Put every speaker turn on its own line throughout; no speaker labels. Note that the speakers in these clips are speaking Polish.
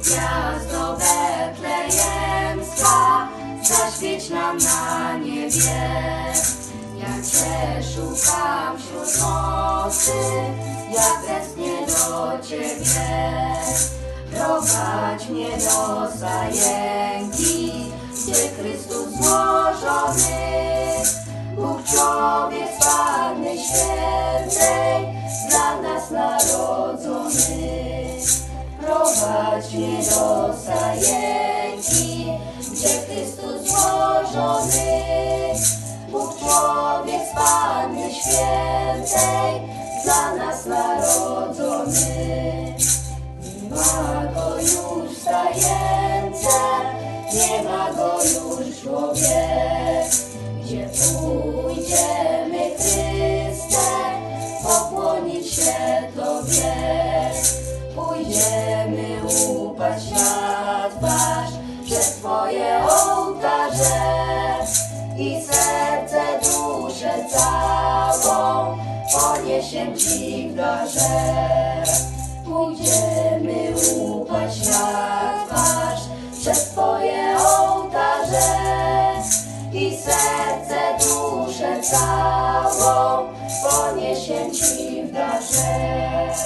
Gwiazdo betlejemska, zaświeć nam na niebie. Jak Cię szukam wśród nocy, jak westchnę do Ciebie. Prowadź mnie do Sajenki, gdzie Chrystus złożony, Bóg człowiek z Panny Świętej, dla nas narodzony. Prowadź mnie do Sajenki, gdzie Chrystus złożony, Bóg człowiek z Panny Świętej, dla nas narodzony. Nie ma go już w Sajence, nie ma go już człowiek, gdzie pójdziemy, Chryste, pokłonić się Tobie. Pójdziemy upaść na twarz przed Twoje ołtarze i serce, duszę całą poniesiem Ci w darze. Pójdziemy upaść na twarz przed Twoje ołtarze i serce, duszę całą poniesiem Ci w darze.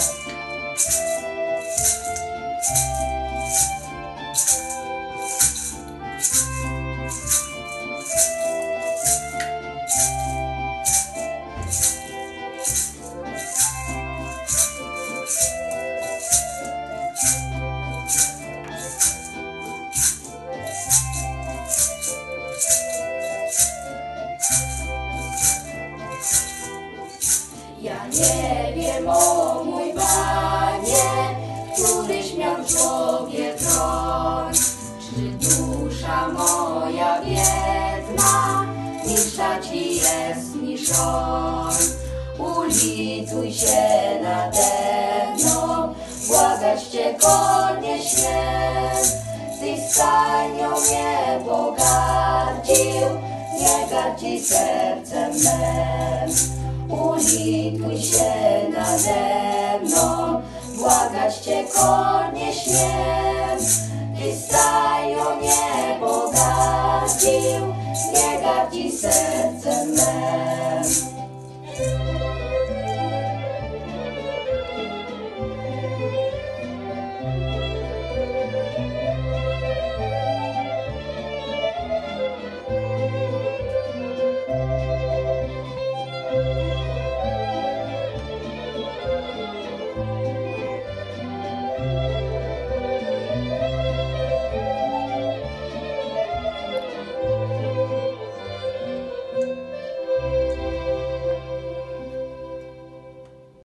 Ja nie wiem, o mój Panie, któryś miał człowiek tron, czy dusza moja biedna niższa Ci jest niż on. Ulituj się nade mną, błagać Cię konie śmiem, Tyś stajnią mnie pogardził, nie gardzi sercem mem. Ulituj się nade mną, błagać Cię konie śmiem, Tyś stajnią mnie pogardził, nie gardzi sercem mem.